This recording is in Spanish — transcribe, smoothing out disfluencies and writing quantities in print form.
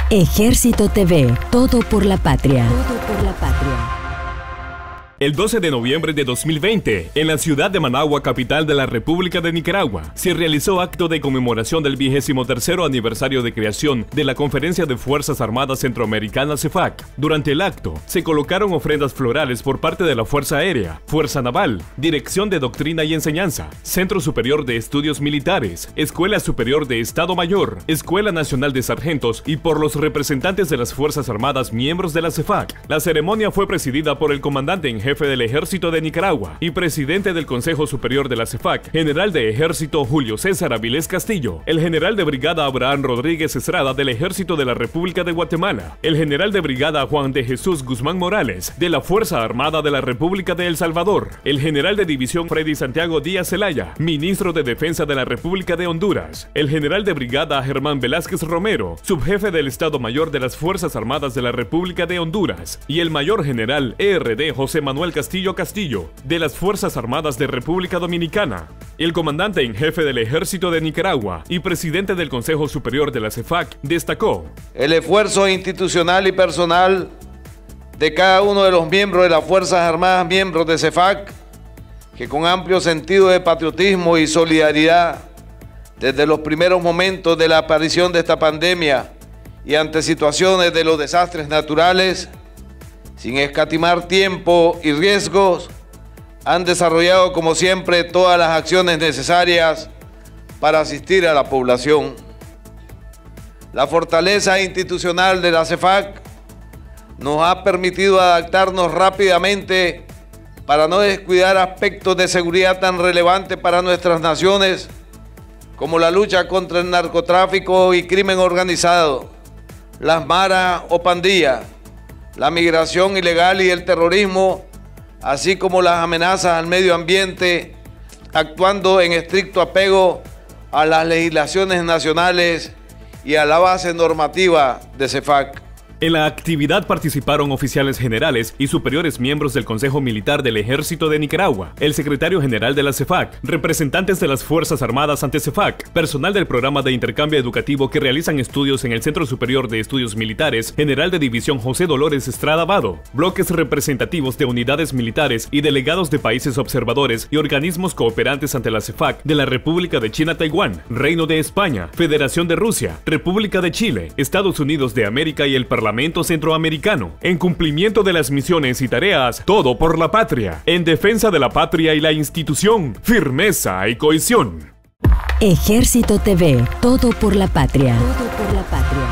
Ejército TV, todo por la patria. Todo por la patria. El 12 de noviembre de 2020, en la ciudad de Managua, capital de la República de Nicaragua, se realizó acto de conmemoración del 23º aniversario de creación de la Conferencia de Fuerzas Armadas Centroamericanas CEFAC. Durante el acto, se colocaron ofrendas florales por parte de la Fuerza Aérea, Fuerza Naval, Dirección de Doctrina y Enseñanza, Centro Superior de Estudios Militares, Escuela Superior de Estado Mayor, Escuela Nacional de Sargentos y por los representantes de las Fuerzas Armadas miembros de la CEFAC. La ceremonia fue presidida por el comandante en jefe del Ejército de Nicaragua y presidente del Consejo Superior de la CEFAC, general de Ejército Julio César Avilés Castillo, el general de brigada Abraham Rodríguez Estrada del Ejército de la República de Guatemala, el general de brigada Juan de Jesús Guzmán Morales de la Fuerza Armada de la República de El Salvador, el general de división Freddy Santiago Díaz Zelaya, ministro de Defensa de la República de Honduras, el general de brigada Germán Velázquez Romero, subjefe del Estado Mayor de las Fuerzas Armadas de la República de Honduras, y el mayor general ERD José Manuel Castillo Castillo, de las Fuerzas Armadas de República Dominicana. El comandante en jefe del Ejército de Nicaragua y presidente del Consejo Superior de la CEFAC destacó: el esfuerzo institucional y personal de cada uno de los miembros de las Fuerzas Armadas, miembros de CEFAC, que con amplio sentido de patriotismo y solidaridad, desde los primeros momentos de la aparición de esta pandemia y ante situaciones de los desastres naturales, sin escatimar tiempo y riesgos, han desarrollado como siempre todas las acciones necesarias para asistir a la población. La fortaleza institucional de la CEFAC nos ha permitido adaptarnos rápidamente para no descuidar aspectos de seguridad tan relevantes para nuestras naciones como la lucha contra el narcotráfico y crimen organizado, las maras o pandillas, la migración ilegal y el terrorismo, así como las amenazas al medio ambiente, actuando en estricto apego a las legislaciones nacionales y a la base normativa de CEFAC. En la actividad participaron oficiales generales y superiores miembros del Consejo Militar del Ejército de Nicaragua, el secretario general de la CEFAC, representantes de las Fuerzas Armadas ante CEFAC, personal del programa de intercambio educativo que realizan estudios en el Centro Superior de Estudios Militares, general de división José Dolores Estrada Vado, bloques representativos de unidades militares y delegados de países observadores y organismos cooperantes ante la CEFAC de la República de China-Taiwán, Reino de España, Federación de Rusia, República de Chile, Estados Unidos de América y el Parlamento Centroamericano, en cumplimiento de las misiones y tareas, todo por la patria, en defensa de la patria y la institución, firmeza y cohesión. Ejército TV, todo por la patria. Todo por la patria.